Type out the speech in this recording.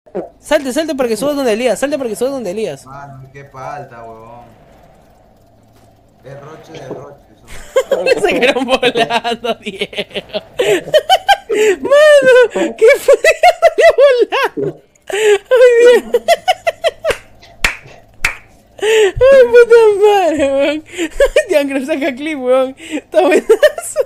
Salte, salte para que subas donde Elías. Salte para que subas donde Elías. Mano, qué falta, huevón. Derroche de derroche, son. Me sacaron volando, Diego. Mano, ¿qué fue? Volando. Ay, Dios. Ay, puta madre, weón. Diangro, saca clip, weón. Está buenazo.